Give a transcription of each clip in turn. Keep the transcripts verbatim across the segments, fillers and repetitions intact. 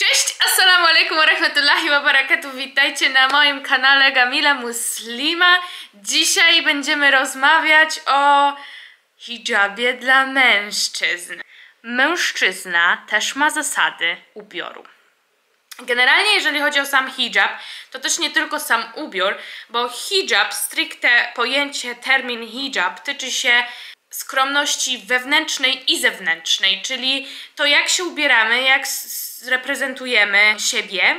Cześć, assalamu alaikum wa rahmatullahi wa barakatuh. Witajcie na moim kanale Gamila Muslima. Dzisiaj będziemy rozmawiać o hijabie dla mężczyzn. Mężczyzna też ma zasady ubioru. Generalnie jeżeli chodzi o sam hijab, to też nie tylko sam ubiór, bo hijab, stricte pojęcie, termin hijab tyczy się skromności wewnętrznej i zewnętrznej, czyli to jak się ubieramy, jak reprezentujemy siebie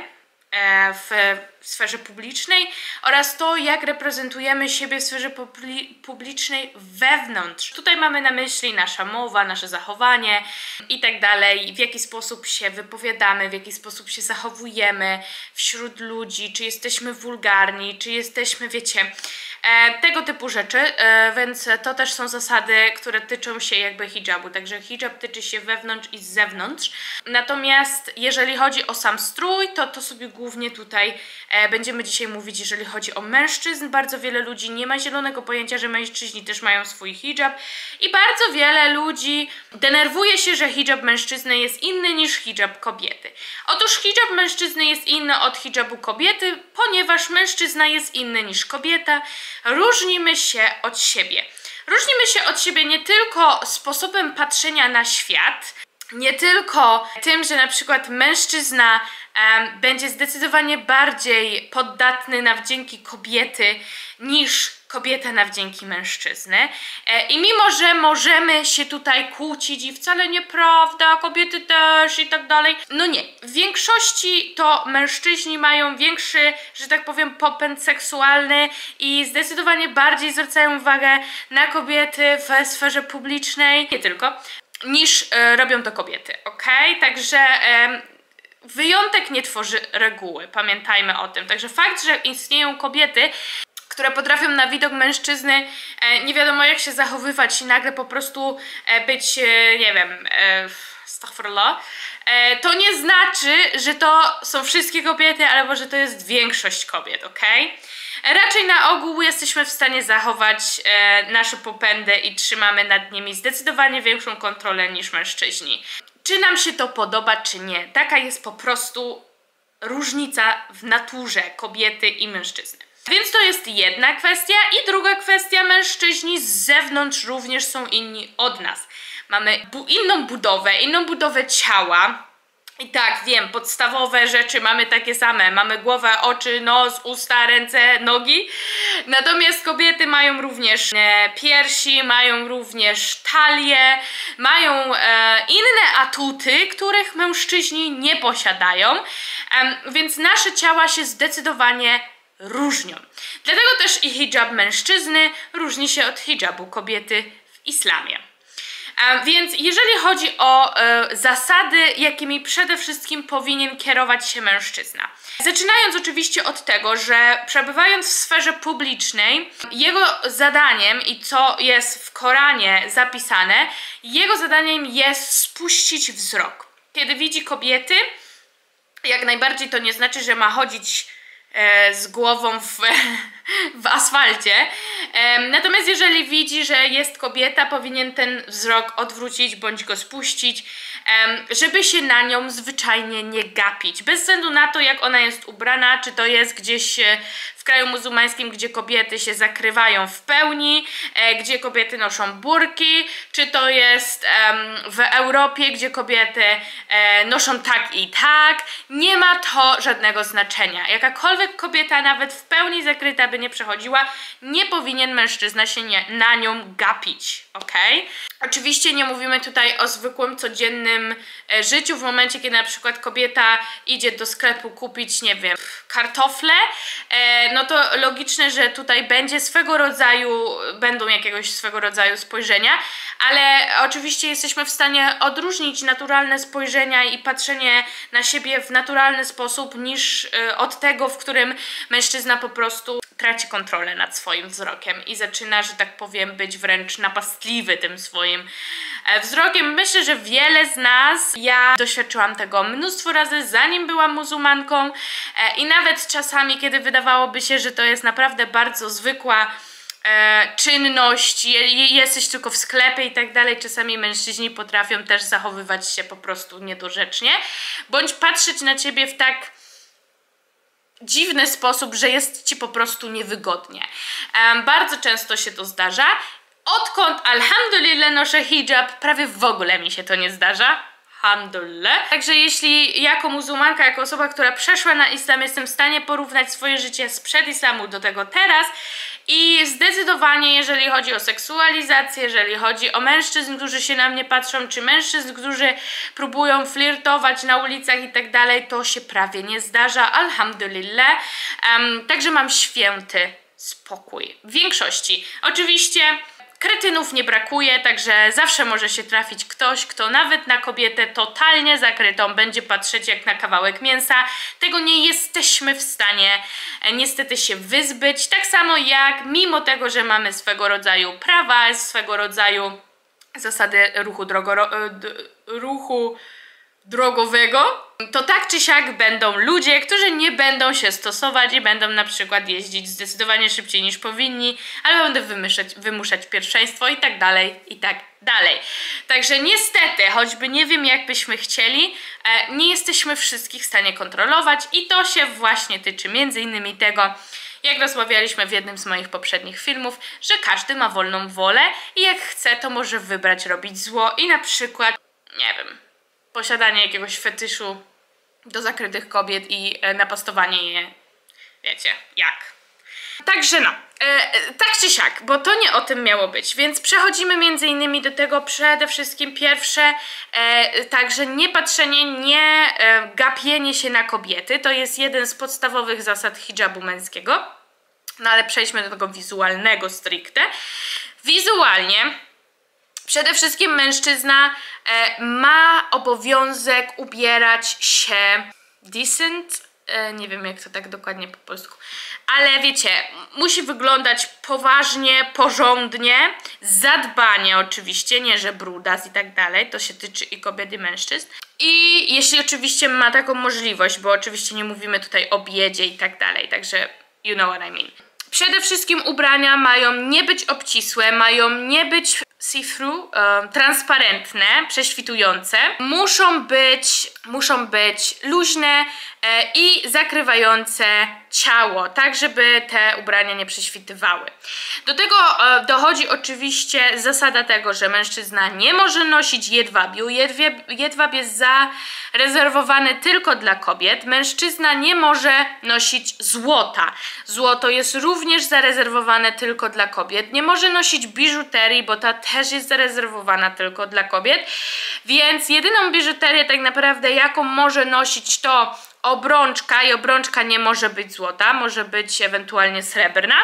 w sferze publicznej oraz to jak reprezentujemy siebie w sferze publicznej wewnątrz. Tutaj mamy na myśli nasza mowa, nasze zachowanie i tak dalej, w jaki sposób się wypowiadamy, w jaki sposób się zachowujemy wśród ludzi, czy jesteśmy wulgarni, czy jesteśmy, wiecie, tego typu rzeczy, więc to też są zasady, które tyczą się jakby hijabu, także hijab tyczy się wewnątrz i z zewnątrz. Natomiast jeżeli chodzi o sam strój, to to sobie głównie tutaj będziemy dzisiaj mówić, jeżeli chodzi o mężczyzn. Bardzo wiele ludzi nie ma zielonego pojęcia, że mężczyźni też mają swój hijab i bardzo wiele ludzi denerwuje się, że hijab mężczyzny jest inny niż hijab kobiety. Otóż hijab mężczyzny jest inny od hijabu kobiety, ponieważ mężczyzna jest inny niż kobieta. Różnimy się od siebie. Różnimy się od siebie nie tylko sposobem patrzenia na świat, nie tylko tym, że na przykład mężczyzna um, będzie zdecydowanie bardziej poddatny na wdzięki kobiety niż kobieta na wdzięki mężczyzny. E, I mimo, że możemy się tutaj kłócić i wcale nieprawda, kobiety też i tak dalej, no nie. W większości to mężczyźni mają większy, że tak powiem, popęd seksualny i zdecydowanie bardziej zwracają uwagę na kobiety w sferze publicznej, nie tylko, niż e, robią to kobiety, ok? Także e, wyjątek nie tworzy reguły, pamiętajmy o tym. Także fakt, że istnieją kobiety, które potrafią na widok mężczyzny e, nie wiadomo jak się zachowywać i nagle po prostu e, być, e, nie wiem, e, astaghfirullah, e, to nie znaczy, że to są wszystkie kobiety, albo że to jest większość kobiet, ok? Raczej na ogół jesteśmy w stanie zachować e, nasze popędy i trzymamy nad nimi zdecydowanie większą kontrolę niż mężczyźni. Czy nam się to podoba, czy nie? Taka jest po prostu różnica w naturze kobiety i mężczyzny. Więc to jest jedna kwestia i druga kwestia, mężczyźni z zewnątrz również są inni od nas. Mamy bu inną budowę, inną budowę ciała. I tak, wiem, podstawowe rzeczy mamy takie same. Mamy głowę, oczy, nos, usta, ręce, nogi. Natomiast kobiety mają również e, piersi, mają również talię, mają e, inne atuty, których mężczyźni nie posiadają. E, więc nasze ciała się zdecydowanie różnią. Dlatego też i hijab mężczyzny różni się od hijabu kobiety w islamie. A więc jeżeli chodzi o e, zasady, jakimi przede wszystkim powinien kierować się mężczyzna. Zaczynając oczywiście od tego, że przebywając w sferze publicznej, jego zadaniem i co jest w Koranie zapisane, jego zadaniem jest spuścić wzrok. Kiedy widzi kobiety, jak najbardziej to nie znaczy, że ma chodzić z głową w, w asfalcie. Natomiast jeżeli widzi, że jest kobieta, powinien ten wzrok odwrócić bądź go spuścić, żeby się na nią zwyczajnie nie gapić. Bez względu na to, jak ona jest ubrana, czy to jest gdzieś w kraju muzułmańskim, gdzie kobiety się zakrywają w pełni, gdzie kobiety noszą burki, czy to jest w Europie, gdzie kobiety noszą tak i tak. Nie ma to żadnego znaczenia. Jakakolwiek kobieta, nawet w pełni zakryta, by nie przechodziła, nie powinien mężczyzna się nie, na nią gapić, ok? Oczywiście nie mówimy tutaj o zwykłym, codziennym e, życiu, w momencie, kiedy na przykład kobieta idzie do sklepu kupić, nie wiem, kartofle, e, no to logiczne, że tutaj będzie swego rodzaju, będą jakiegoś swego rodzaju spojrzenia, ale oczywiście jesteśmy w stanie odróżnić naturalne spojrzenia i patrzenie na siebie w naturalny sposób niż e, od tego, w którym mężczyzna po prostu traci kontrolę nad swoim wzrokiem i zaczyna, że tak powiem, być wręcz napastliwy tym swoim wzrokiem. Myślę, że wiele z nas, ja doświadczyłam tego mnóstwo razy, zanim byłam muzułmanką i nawet czasami, kiedy wydawałoby się, że to jest naprawdę bardzo zwykła e, czynność, je, jesteś tylko w sklepie i tak dalej. Czasami mężczyźni potrafią też zachowywać się po prostu niedorzecznie, bądź patrzeć na ciebie w tak dziwny sposób, że jest ci po prostu niewygodnie. E, bardzo często się to zdarza. Odkąd alhamdulillah noszę hijab, prawie w ogóle mi się to nie zdarza. Alhamdulillah. Także jeśli jako muzułmanka, jako osoba, która przeszła na islam, jestem w stanie porównać swoje życie sprzed islamu do tego teraz i zdecydowanie, jeżeli chodzi o seksualizację, jeżeli chodzi o mężczyzn, którzy się na mnie patrzą, czy mężczyzn, którzy próbują flirtować na ulicach i tak dalej, to się prawie nie zdarza. Alhamdulillah. Um, także mam święty spokój. W większości. Oczywiście kretynów nie brakuje, także zawsze może się trafić ktoś, kto nawet na kobietę totalnie zakrytą będzie patrzeć jak na kawałek mięsa. Tego nie jesteśmy w stanie e, niestety się wyzbyć. Tak samo jak mimo tego, że mamy swego rodzaju prawa, swego rodzaju zasady ruchu, drogo, ruchu drogowego, to tak czy siak będą ludzie, którzy nie będą się stosować i będą na przykład jeździć zdecydowanie szybciej niż powinni, albo będą wymuszać, wymuszać pierwszeństwo i tak dalej, i tak dalej. Także niestety, choćby nie wiem jak byśmy chcieli, nie jesteśmy wszystkich w stanie kontrolować i to się właśnie tyczy między innymi tego, jak rozmawialiśmy w jednym z moich poprzednich filmów, że każdy ma wolną wolę i jak chce, to może wybrać robić zło i na przykład, nie wiem, posiadanie jakiegoś fetyszu do zakrytych kobiet i e, napastowanie je, wiecie, jak. Także no, e, tak czy siak, bo to nie o tym miało być, więc przechodzimy między innymi do tego przede wszystkim pierwsze, e, także nie patrzenie, nie e, gapienie się na kobiety, to jest jeden z podstawowych zasad hijabu męskiego, no ale przejdźmy do tego wizualnego stricte. Wizualnie przede wszystkim mężczyzna e, ma obowiązek ubierać się decent, e, nie wiem jak to tak dokładnie po polsku, ale wiecie, musi wyglądać poważnie, porządnie, zadbanie oczywiście, nie że brudas i tak dalej, to się tyczy i kobiet i mężczyzn. I jeśli oczywiście ma taką możliwość, bo oczywiście nie mówimy tutaj o biedzie i tak dalej, także you know what I mean. Przede wszystkim ubrania mają nie być obcisłe, mają nie być see-through, e, transparentne, prześwitujące. Muszą być, muszą być luźne e, i zakrywające ciało, tak żeby te ubrania nie prześwitywały. Do tego e, dochodzi oczywiście zasada tego, że mężczyzna nie może nosić jedwabiu. Jedwab, jedwab jest zarezerwowany tylko dla kobiet. Mężczyzna nie może nosić złota. Złoto jest również zarezerwowane tylko dla kobiet. Nie może nosić biżuterii, bo ta też jest zarezerwowana tylko dla kobiet. Więc jedyną biżuterię tak naprawdę jaką może nosić to obrączka i obrączka nie może być złota, może być ewentualnie srebrna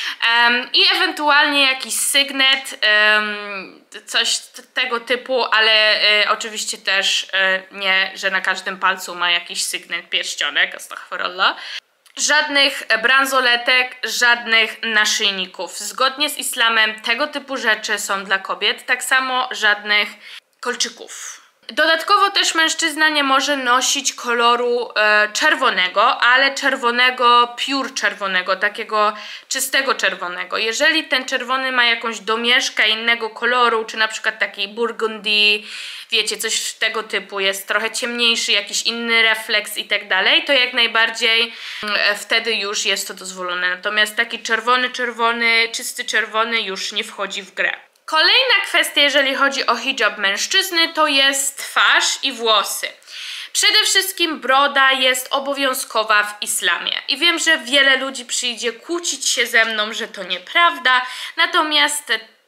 um, i ewentualnie jakiś sygnet, um, coś tego typu, ale y, oczywiście też y, nie, że na każdym palcu ma jakiś sygnet, pierścionek, astaghfirullah. Żadnych bransoletek, żadnych naszyjników. Zgodnie z islamem tego typu rzeczy są dla kobiet, tak samo żadnych kolczyków. Dodatkowo też mężczyzna nie może nosić koloru e, czerwonego, ale czerwonego, pure czerwonego, takiego czystego czerwonego. Jeżeli ten czerwony ma jakąś domieszkę innego koloru, czy na przykład takiej burgundy, wiecie, coś tego typu, jest trochę ciemniejszy, jakiś inny refleks i tak dalej, to jak najbardziej e, wtedy już jest to dozwolone. Natomiast taki czerwony, czerwony, czysty czerwony już nie wchodzi w grę. Kolejna kwestia, jeżeli chodzi o hijab mężczyzny, to jest twarz i włosy. Przede wszystkim broda jest obowiązkowa w islamie. I wiem, że wiele ludzi przyjdzie kłócić się ze mną, że to nieprawda, natomiast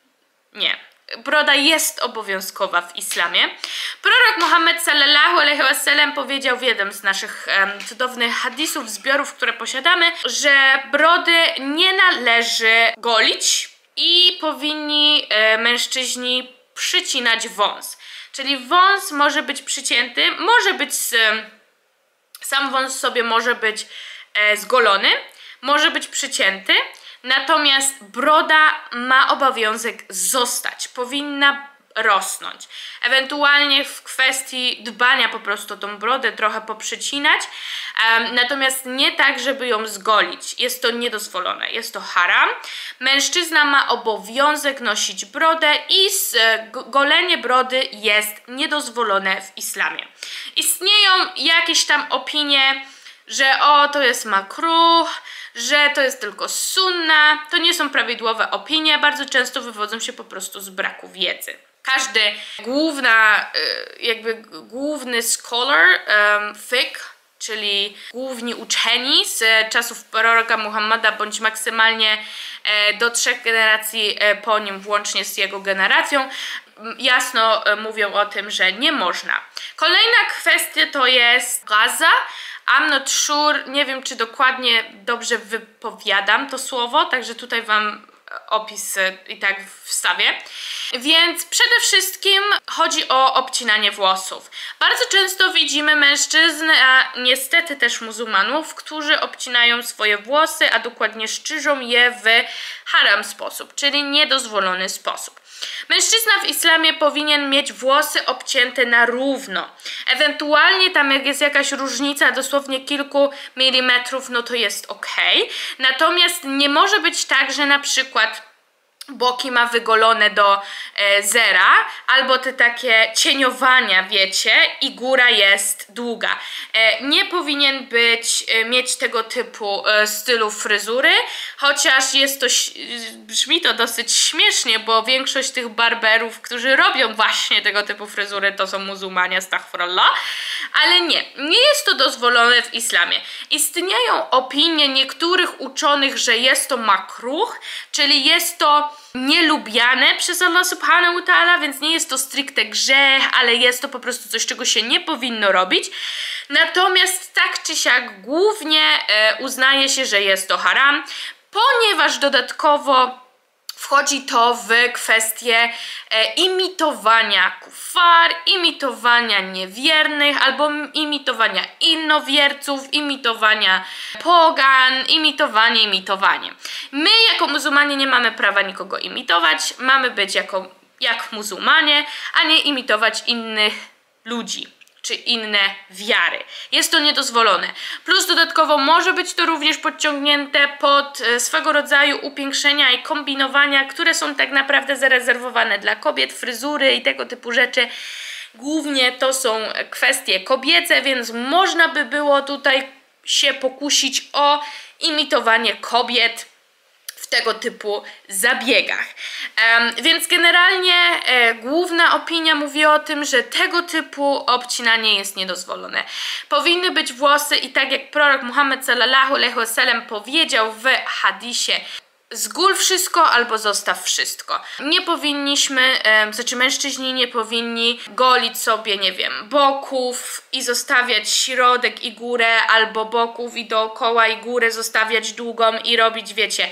nie. Broda jest obowiązkowa w islamie. Prorok Muhammad sallallahu alaihi wasallam powiedział w jednym z naszych um, cudownych hadisów, zbiorów, które posiadamy, że brody nie należy golić, i powinni e, mężczyźni przycinać wąs. Czyli wąs może być przycięty, może być, e, sam wąs sobie może być e, zgolony, może być przycięty, natomiast broda ma obowiązek zostać. Powinna rosnąć. Ewentualnie w kwestii dbania po prostu o tą brodę trochę poprzecinać, um, natomiast nie tak, żeby ją zgolić. Jest to niedozwolone, jest to haram. Mężczyzna ma obowiązek nosić brodę i golenie brody jest niedozwolone w islamie. Istnieją jakieś tam opinie, że o, to jest makruh, że to jest tylko sunna. To nie są prawidłowe opinie, bardzo często wywodzą się po prostu z braku wiedzy. Każdy główna, jakby główny scholar, um, fiqh, czyli główni uczeni z czasów proroka Muhammada, bądź maksymalnie e, do trzech generacji e, po nim, włącznie z jego generacją, jasno e, mówią o tym, że nie można. Kolejna kwestia to jest gaza. I'm not sure, nie wiem, czy dokładnie dobrze wypowiadam to słowo, także tutaj wam opis i tak wstawię. Więc przede wszystkim chodzi o obcinanie włosów. Bardzo często widzimy mężczyzn, a niestety też muzułmanów, którzy obcinają swoje włosy, a dokładnie strzyżą je w haram sposób, czyli niedozwolony sposób. Mężczyzna w islamie powinien mieć włosy obcięte na równo. Ewentualnie tam jak jest jakaś różnica dosłownie kilku milimetrów, no to jest ok. Natomiast nie może być tak, że na przykład boki ma wygolone do e, zera, albo te takie cieniowania, wiecie, i góra jest długa. E, nie powinien być, e, mieć tego typu e, stylu fryzury, chociaż jest to, brzmi to dosyć śmiesznie, bo większość tych barberów, którzy robią właśnie tego typu fryzury, to są muzułmanie, astaghfirullah, ale nie, nie jest to dozwolone w islamie. Istnieją opinie niektórych uczonych, że jest to makruh, czyli jest to nielubiane przez Allah subhanahu wa ta'ala, więc nie jest to stricte grzech, ale jest to po prostu coś, czego się nie powinno robić. Natomiast tak czy siak głównie e, uznaje się, że jest to haram, ponieważ dodatkowo wchodzi to w kwestię e, imitowania kufar, imitowania niewiernych albo imitowania innowierców, imitowania pogan, imitowanie, imitowanie. My jako muzułmanie nie mamy prawa nikogo imitować, mamy być jako, jak muzułmanie, a nie imitować innych ludzi czy inne wiary. Jest to niedozwolone. Plus dodatkowo może być to również podciągnięte pod e, swego rodzaju upiększenia i kombinowania, które są tak naprawdę zarezerwowane dla kobiet, fryzury i tego typu rzeczy. Głównie to są kwestie kobiece, więc można by było tutaj się pokusić o imitowanie kobiet w tego typu zabiegach. Um, więc generalnie e, główna opinia mówi o tym, że tego typu obcinanie jest niedozwolone. Powinny być włosy i tak jak prorok Muhammad sallallahu alaihi wasallam powiedział w hadisie: zgól wszystko albo zostaw wszystko. Nie powinniśmy, e, znaczy mężczyźni nie powinni golić sobie, nie wiem, boków i zostawiać środek i górę, albo boków i dookoła i górę zostawiać długą i robić, wiecie,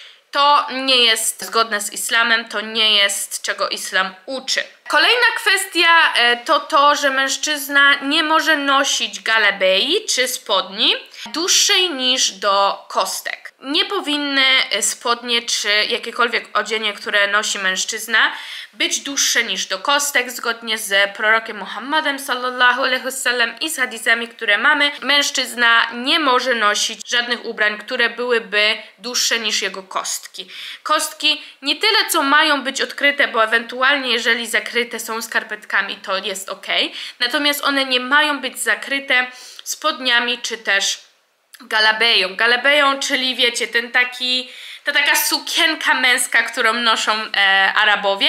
to nie jest zgodne z islamem, to nie jest, czego islam uczy. Kolejna kwestia to to, że mężczyzna nie może nosić galabei czy spodni dłuższej niż do kostek. Nie powinny spodnie czy jakiekolwiek odzienie, które nosi mężczyzna, być dłuższe niż do kostek, zgodnie z prorokiem Muhammadem sallallahu alaihi wasallam i z hadisami, które mamy. Mężczyzna nie może nosić żadnych ubrań, które byłyby dłuższe niż jego kostki. Kostki nie tyle co mają być odkryte, bo ewentualnie jeżeli zakryte są skarpetkami, to jest ok. Natomiast one nie mają być zakryte spodniami czy też galabeją. Galabeją, czyli wiecie, ten taki, ta taka sukienka męska, którą noszą e, Arabowie.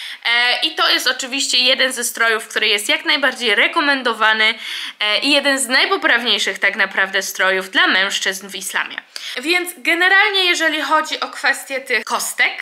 E, I to jest oczywiście jeden ze strojów, który jest jak najbardziej rekomendowany e, i jeden z najpoprawniejszych tak naprawdę strojów dla mężczyzn w islamie. Więc generalnie jeżeli chodzi o kwestię tych kostek,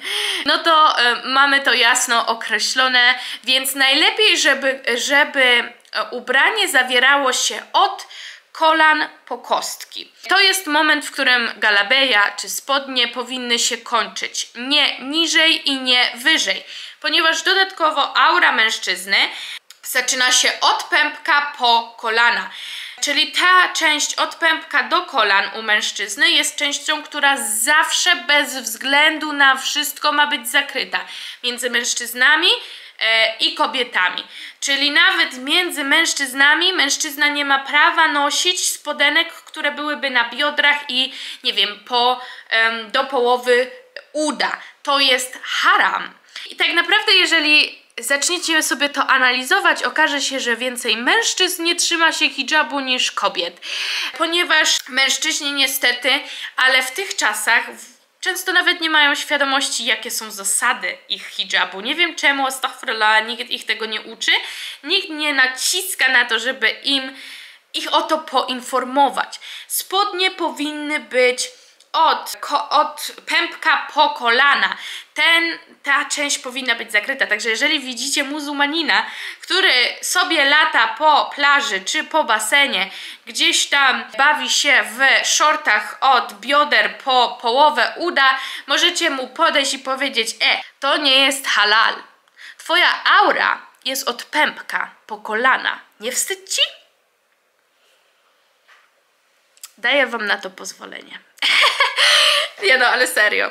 no to e, mamy to jasno określone, więc najlepiej, żeby, żeby ubranie zawierało się od kolan po kostki. To jest moment, w którym galabeja czy spodnie powinny się kończyć. Nie niżej i nie wyżej, ponieważ dodatkowo aura mężczyzny zaczyna się od pępka po kolana. Czyli ta część od pępka do kolan u mężczyzny jest częścią, która zawsze bez względu na wszystko ma być zakryta. Między mężczyznami e, i kobietami. Czyli nawet między mężczyznami mężczyzna nie ma prawa nosić spodenek, które byłyby na biodrach i nie wiem, po, em, do połowy uda. To jest haram. I tak naprawdę jeżeli zaczniecie sobie to analizować, okaże się, że więcej mężczyzn nie trzyma się hidżabu niż kobiet. Ponieważ mężczyźni niestety, ale w tych czasach często nawet nie mają świadomości, jakie są zasady ich hidżabu. Nie wiem czemu, astaghfirullah, nikt ich tego nie uczy. Nikt nie naciska na to, żeby im ich o to poinformować. Spodnie powinny być Od, ko, od pępka po kolana. Ten, ta część powinna być zakryta. Także jeżeli widzicie muzułmanina, który sobie lata po plaży czy po basenie, gdzieś tam bawi się w shortach od bioder po połowę uda, możecie mu podejść i powiedzieć: e, to nie jest halal. Twoja aura jest od pępka po kolana. Nie wstyd ci? Daję wam na to pozwolenie. Nie no, ale serio.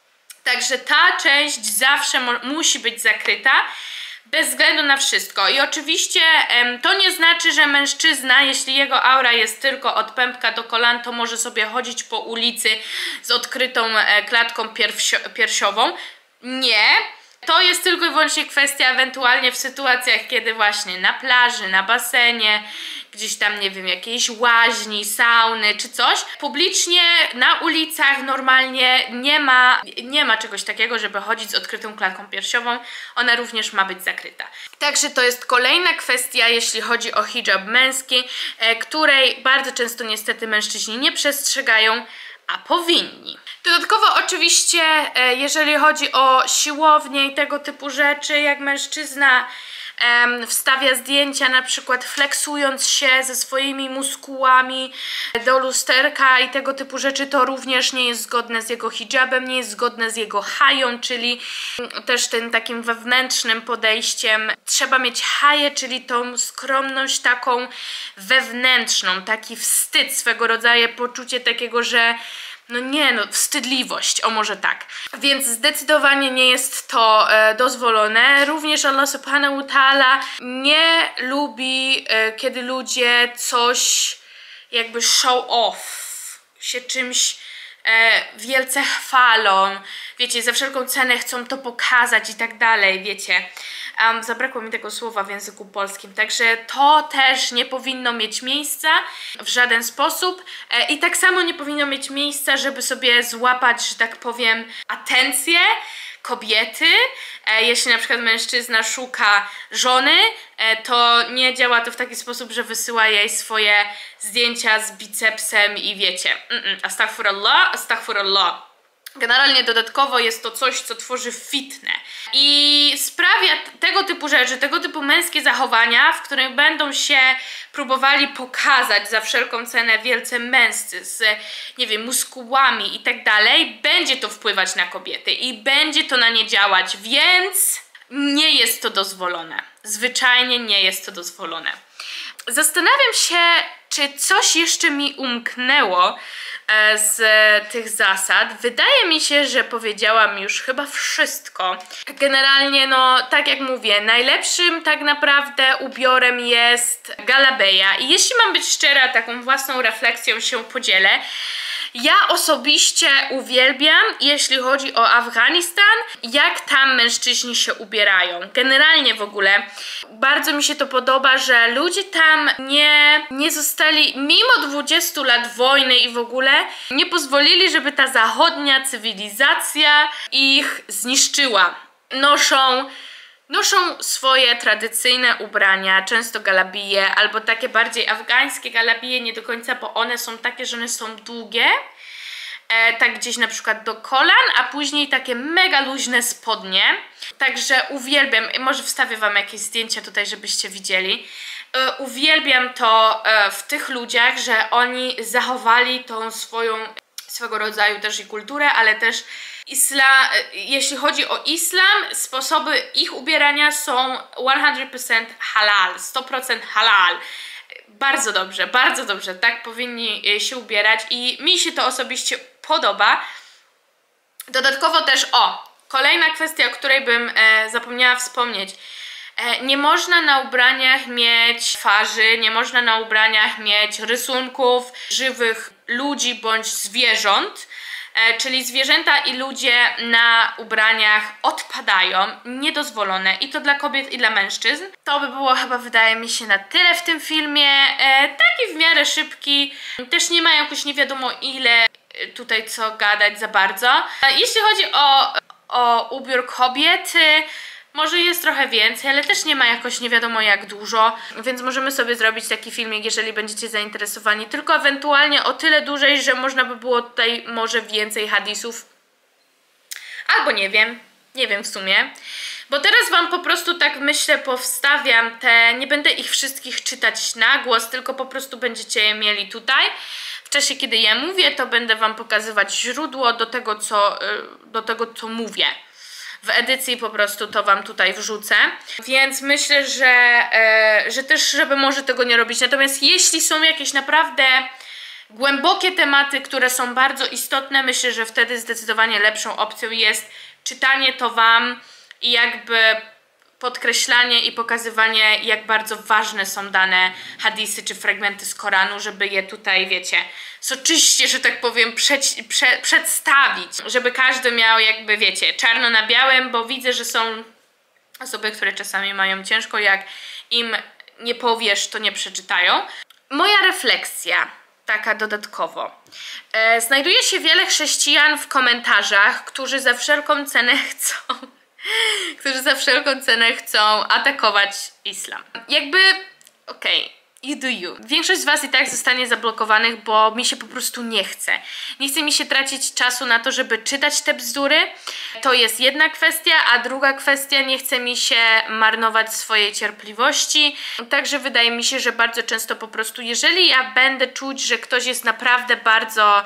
Także ta część zawsze musi być zakryta, bez względu na wszystko. I oczywiście em, to nie znaczy, że mężczyzna, jeśli jego aura jest tylko od pępka do kolan, to może sobie chodzić po ulicy z odkrytą e, klatką piersio- piersiową. Nie. To jest tylko i wyłącznie kwestia ewentualnie w sytuacjach, kiedy właśnie na plaży, na basenie, gdzieś tam, nie wiem, jakiejś łaźni, sauny czy coś. Publicznie, na ulicach normalnie nie ma, nie ma czegoś takiego, żeby chodzić z odkrytą klatką piersiową. Ona również ma być zakryta. Także to jest kolejna kwestia, jeśli chodzi o hidżab męski, e, której bardzo często niestety mężczyźni nie przestrzegają, a powinni. Dodatkowo oczywiście, jeżeli chodzi o siłownię i tego typu rzeczy, jak mężczyzna em, wstawia zdjęcia, na przykład flexując się ze swoimi muskułami do lusterka i tego typu rzeczy, to również nie jest zgodne z jego hidżabem, nie jest zgodne z jego hają, czyli też tym takim wewnętrznym podejściem. Trzeba mieć haję, czyli tą skromność taką wewnętrzną, taki wstyd, swego rodzaju poczucie takiego, że no nie, no wstydliwość, o może tak. Więc zdecydowanie nie jest to e, dozwolone. Również Allah subhanahu wa ta'ala nie lubi, e, kiedy ludzie coś jakby show off, się czymś e, wielce chwalą, wiecie, za wszelką cenę chcą to pokazać i tak dalej, wiecie. Um, zabrakło mi tego słowa w języku polskim, także to też nie powinno mieć miejsca w żaden sposób e, i tak samo nie powinno mieć miejsca, żeby sobie złapać, że tak powiem, atencję kobiety. E, jeśli na przykład mężczyzna szuka żony, e, to nie działa to w taki sposób, że wysyła jej swoje zdjęcia z bicepsem i wiecie, mm -mm, astaghfirullah, astaghfirullah. Generalnie dodatkowo jest to coś, co tworzy fitnę i sprawia tego typu rzeczy, tego typu męskie zachowania, w których będą się próbowali pokazać za wszelką cenę wielce męscy z, nie wiem, muskułami i tak dalej, będzie to wpływać na kobiety i będzie to na nie działać, więc nie jest to dozwolone. Zwyczajnie nie jest to dozwolone. Zastanawiam się, czy coś jeszcze mi umknęło z tych zasad. Wydaje mi się, że powiedziałam już chyba wszystko. Generalnie, no tak jak mówię, najlepszym tak naprawdę ubiorem jest galabeja. I jeśli mam być szczera, taką własną refleksją się podzielę. Ja osobiście uwielbiam, jeśli chodzi o Afganistan, jak tam mężczyźni się ubierają. Generalnie w ogóle bardzo mi się to podoba, że ludzie tam nie, nie zostali, mimo dwudziestu lat wojny i w ogóle, nie pozwolili, żeby ta zachodnia cywilizacja ich zniszczyła. Noszą Noszą swoje tradycyjne ubrania, często galabije, albo takie bardziej afgańskie galabije, nie do końca, bo one są takie, że one są długie, e, tak gdzieś na przykład do kolan, a później takie mega luźne spodnie. Także uwielbiam, może wstawię wam jakieś zdjęcia tutaj, żebyście widzieli. E, uwielbiam to e, w tych ludziach, że oni zachowali tą swoją, swego rodzaju też i kulturę, ale też Islam, jeśli chodzi o islam, sposoby ich ubierania są sto procent halal, sto procent halal. Bardzo dobrze, bardzo dobrze, tak powinni się ubierać i mi się to osobiście podoba. Dodatkowo też, o, Kolejna kwestia, o której bym e, zapomniała wspomnieć. E, nie można na ubraniach mieć twarzy, nie można na ubraniach mieć rysunków żywych ludzi bądź zwierząt. E, czyli zwierzęta i ludzie na ubraniach odpadają, niedozwolone i to dla kobiet i dla mężczyzn. To by było chyba, wydaje mi się, na tyle w tym filmie. E, taki w miarę szybki, też nie ma jakoś nie wiadomo ile tutaj co gadać za bardzo. E, jeśli chodzi o, o ubiór kobiety, może jest trochę więcej, ale też nie ma jakoś nie wiadomo jak dużo, więc możemy sobie zrobić taki filmik, jeżeli będziecie zainteresowani, tylko ewentualnie o tyle dłużej, że można by było tutaj może więcej hadisów. Albo nie wiem, nie wiem w sumie. Bo teraz wam po prostu tak myślę powstawiam te, nie będę ich wszystkich czytać na głos, tylko po prostu będziecie je mieli tutaj. W czasie kiedy je mówię, to będę wam pokazywać źródło do tego co, do tego, co mówię. W edycji po prostu to wam tutaj wrzucę, więc myślę, że, e, że też, żeby może tego nie robić. Natomiast jeśli są jakieś naprawdę głębokie tematy, które są bardzo istotne, myślę, że wtedy zdecydowanie lepszą opcją jest czytanie to wam i jakby podkreślanie i pokazywanie, jak bardzo ważne są dane hadisy czy fragmenty z Koranu, żeby je tutaj, wiecie, soczyście, że tak powiem, przed, prze, przedstawić, żeby każdy miał jakby, wiecie, czarno na białym, bo widzę, że są osoby, które czasami mają ciężko, jak im nie powiesz, to nie przeczytają. Moja refleksja, taka dodatkowo. E, znajduje się wiele chrześcijan w komentarzach, którzy za wszelką cenę chcą którzy za wszelką cenę chcą atakować islam. Jakby, okej, okay, you do you. Większość z was i tak zostanie zablokowanych, bo mi się po prostu nie chce. Nie chce mi się tracić czasu na to, żeby czytać te bzdury. To jest jedna kwestia, a druga kwestia, nie chce mi się marnować swojej cierpliwości. Także wydaje mi się, że bardzo często po prostu, jeżeli ja będę czuć, że ktoś jest naprawdę bardzo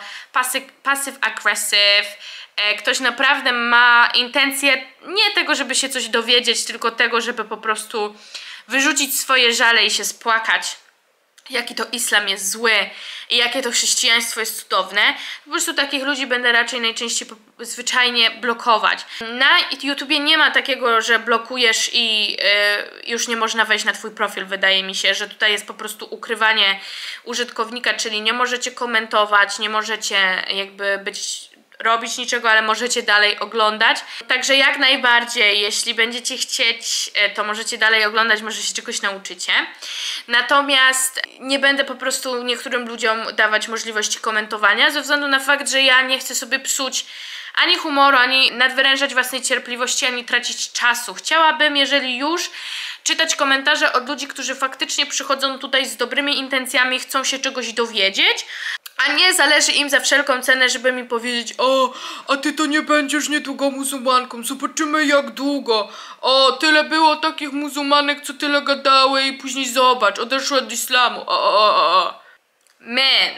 passive-aggressive, ktoś naprawdę ma intencję nie tego, żeby się coś dowiedzieć, tylko tego, żeby po prostu wyrzucić swoje żale i się spłakać, jaki to islam jest zły i jakie to chrześcijaństwo jest cudowne. Po prostu takich ludzi będę raczej najczęściej zwyczajnie blokować. Na YouTubie nie ma takiego, że blokujesz i yy, już nie można wejść na twój profil. Wydaje mi się, że tutaj jest po prostu ukrywanie użytkownika, czyli nie możecie komentować, nie możecie jakby być robić niczego, ale możecie dalej oglądać. Także jak najbardziej, jeśli będziecie chcieć, to możecie dalej oglądać, może się czegoś nauczycie. Natomiast nie będę po prostu niektórym ludziom dawać możliwości komentowania, ze względu na fakt, że ja nie chcę sobie psuć ani humoru, ani nadwyrężać własnej cierpliwości, ani tracić czasu. Chciałabym, jeżeli już, czytać komentarze od ludzi, którzy faktycznie przychodzą tutaj z dobrymi intencjami, chcą się czegoś dowiedzieć, a nie zależy im za wszelką cenę, żeby mi powiedzieć: o, a ty to nie będziesz niedługo muzułmanką, zobaczymy jak długo, o, tyle było takich muzułmanek, co tyle gadały i później zobacz, odeszły od islamu, o, o, o, o. Man,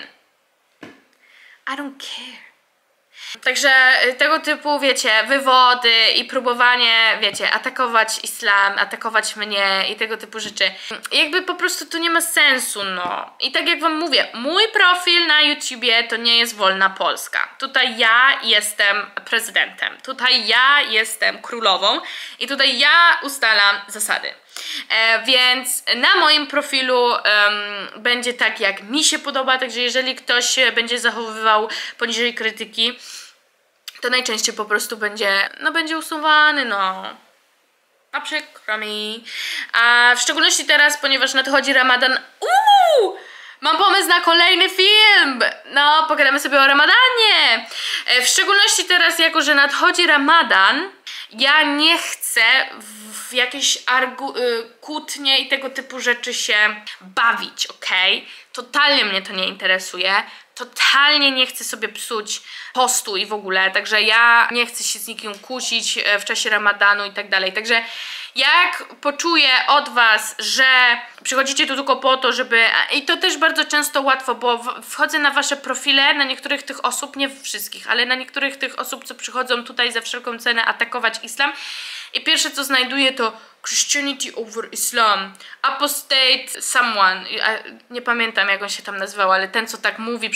I don't care. Także tego typu, wiecie, wywody i próbowanie, wiecie, atakować islam, atakować mnie i tego typu rzeczy, jakby po prostu to nie ma sensu, no. I tak jak wam mówię, mój profil na YouTubie to nie jest Wolna Polska. Tutaj ja jestem prezydentem, tutaj ja jestem królową i tutaj ja ustalam zasady. E, więc na moim profilu um, będzie tak, jak mi się podoba, także jeżeli ktoś się będzie zachowywał poniżej krytyki, to najczęściej po prostu będzie, no będzie usuwany, no. A przykro mi. A w szczególności teraz, ponieważ nadchodzi Ramadan. Uuu! Mam pomysł na kolejny film! No, pogadamy sobie o Ramadanie! E, w szczególności teraz, jako że nadchodzi Ramadan, ja nie chcę w jakieś argu, y, kłótnie i tego typu rzeczy się bawić, okej? Okay? Totalnie mnie to nie interesuje. Totalnie nie chcę sobie psuć postu i w ogóle, także ja nie chcę się z nikim kłócić w czasie Ramadanu i tak dalej. Także jak poczuję od was, że przychodzicie tu tylko po to, żeby... I to też bardzo często łatwo, bo wchodzę na wasze profile, na niektórych tych osób, nie wszystkich, ale na niektórych tych osób, co przychodzą tutaj za wszelką cenę atakować islam. I pierwsze co znajduję to Christianity over Islam, apostate someone, nie pamiętam jak on się tam nazywał, ale ten co tak mówi,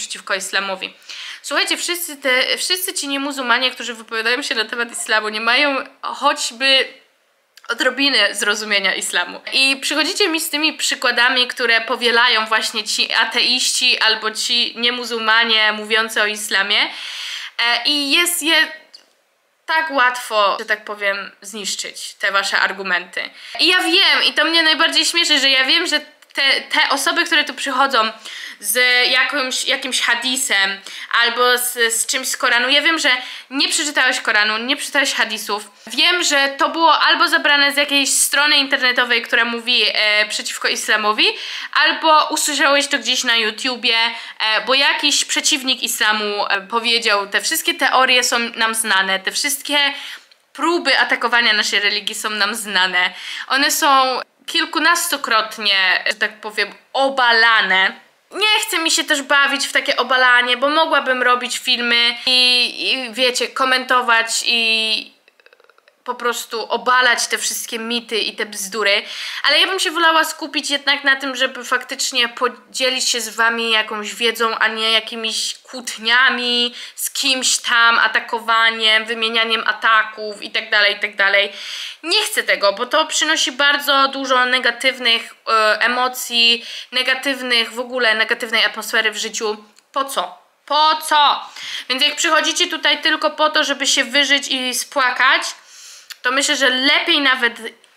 przeciwko islamowi. Słuchajcie, wszyscy, te, wszyscy ci niemuzułmanie, którzy wypowiadają się na temat islamu, nie mają choćby odrobiny zrozumienia islamu. I przychodzicie mi z tymi przykładami, które powielają właśnie ci ateiści albo ci niemuzułmanie mówiący o islamie e, i jest je tak łatwo, że tak powiem, zniszczyć te wasze argumenty. I ja wiem, i to mnie najbardziej śmieszy, że ja wiem, że te, te osoby, które tu przychodzą z jakimś, jakimś hadisem albo z, z czymś z Koranu, ja wiem, że nie przeczytałeś Koranu, nie przeczytałeś hadisów. Wiem, że to było albo zabrane z jakiejś strony internetowej, która mówi e, przeciwko islamowi, albo usłyszałeś to gdzieś na YouTubie, e, bo jakiś przeciwnik islamu e, powiedział, te wszystkie teorie są nam znane, te wszystkie próby atakowania naszej religii są nam znane. One są kilkunastokrotnie, że tak powiem, obalane. Nie chce mi się też bawić w takie obalanie, bo mogłabym robić filmy i, i wiecie, komentować i po prostu obalać te wszystkie mity i te bzdury, ale ja bym się wolała skupić jednak na tym, żeby faktycznie podzielić się z wami jakąś wiedzą, a nie jakimiś kłótniami z kimś tam, atakowaniem, wymienianiem ataków itd., itd. Nie chcę tego, bo to przynosi bardzo dużo negatywnych e, emocji, negatywnych, w ogóle negatywnej atmosfery w życiu. Po co? Po co? Więc jak przychodzicie tutaj tylko po to, żeby się wyżyć i spłakać, to myślę, że lepiej nawet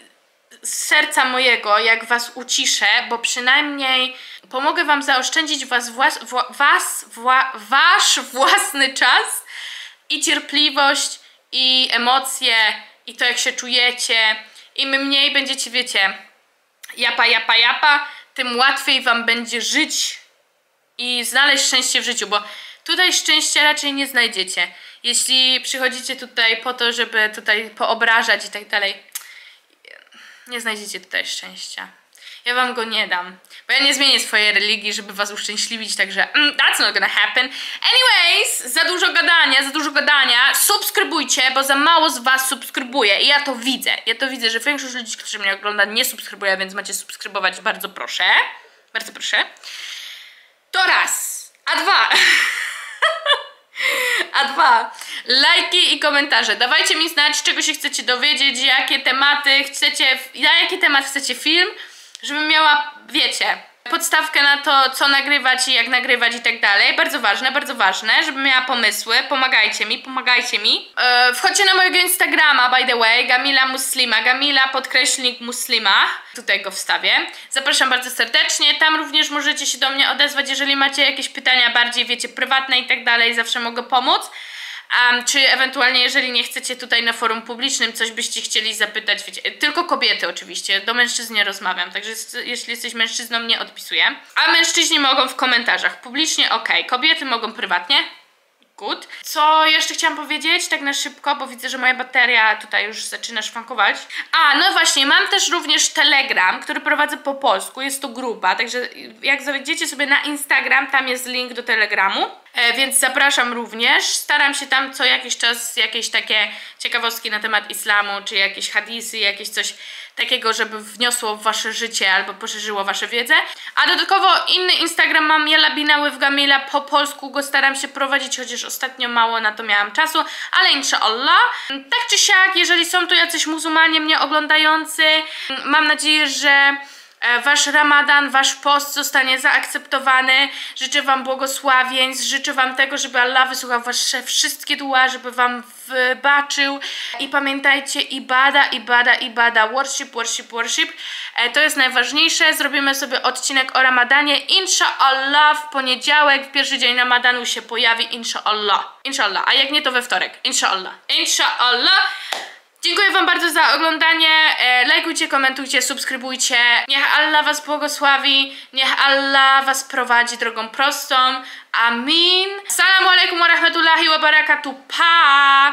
z serca mojego, jak was uciszę, bo przynajmniej pomogę wam zaoszczędzić was, włas, wła, was wła, wasz własny czas i cierpliwość, i emocje, i to jak się czujecie. Im mniej będziecie, wiecie, japa, japa, japa, tym łatwiej wam będzie żyć i znaleźć szczęście w życiu, bo tutaj szczęścia raczej nie znajdziecie. Jeśli przychodzicie tutaj po to, żeby tutaj poobrażać i tak dalej, nie znajdziecie tutaj szczęścia. Ja wam go nie dam, bo ja nie zmienię swojej religii, żeby was uszczęśliwić, także mm, that's not gonna happen. Anyways, za dużo gadania, za dużo gadania. Subskrybujcie, bo za mało z was subskrybuje i ja to widzę. Ja to widzę, że większość ludzi, którzy mnie ogląda, nie subskrybuje, więc macie subskrybować, bardzo proszę. Bardzo proszę. To raz. A dwa. A dwa, lajki i komentarze. Dawajcie mi znać, czego się chcecie dowiedzieć, jakie tematy chcecie, na jaki temat chcecie film, żebym miała, wiecie, podstawkę na to, co nagrywać i jak nagrywać i tak dalej. Bardzo ważne, bardzo ważne, żebym miała pomysły. Pomagajcie mi, pomagajcie mi. Yy, wchodźcie na mojego Instagrama, by the way, Gamila Muslima, Gamila podkreślnik Muslima. Tutaj go wstawię. Zapraszam bardzo serdecznie. Tam również możecie się do mnie odezwać, jeżeli macie jakieś pytania bardziej, wiecie, prywatne i tak dalej. Zawsze mogę pomóc. Um, czy ewentualnie, jeżeli nie chcecie tutaj na forum publicznym, coś byście chcieli zapytać, wiecie, tylko kobiety oczywiście, do mężczyzn nie rozmawiam, także jeśli jesteś mężczyzną, nie odpisuję. A mężczyźni mogą w komentarzach, publicznie ok, kobiety mogą prywatnie. Good. Co jeszcze chciałam powiedzieć, tak na szybko, bo widzę, że moja bateria tutaj już zaczyna szwankować. A, no właśnie, mam też również Telegram, który prowadzę po polsku, jest to grupa, także jak zajdziecie sobie na Instagram, tam jest link do Telegramu, e, więc zapraszam również. Staram się tam co jakiś czas jakieś takie ciekawostki na temat islamu, czy jakieś hadisy, jakieś coś takiego, żeby wniosło w wasze życie albo poszerzyło wasze wiedzę. A dodatkowo inny Instagram mam, Jela Binały w Gamila, po polsku go staram się prowadzić, chociaż ostatnio mało na to miałam czasu, ale inshallah. Tak czy siak, jeżeli są tu jacyś muzułmanie mnie oglądający, mam nadzieję, że wasz ramadan, wasz post zostanie zaakceptowany. Życzę wam błogosławieństw, życzę wam tego, żeby Allah wysłuchał wasze wszystkie dua, żeby wam wybaczył. I pamiętajcie, ibada, ibada, ibada, worship, worship, worship. To jest najważniejsze. Zrobimy sobie odcinek o ramadanie. Inshallah w poniedziałek, w pierwszy dzień ramadanu się pojawi. Inshallah. Inshallah. A jak nie, to we wtorek. Inshallah. Inshallah. Dziękuję wam bardzo za oglądanie, e, lajkujcie, komentujcie, subskrybujcie. Niech Allah was błogosławi, niech Allah was prowadzi drogą prostą. Amin. Assalamu alaikum wa rahmatullahi wa barakatuh. Pa!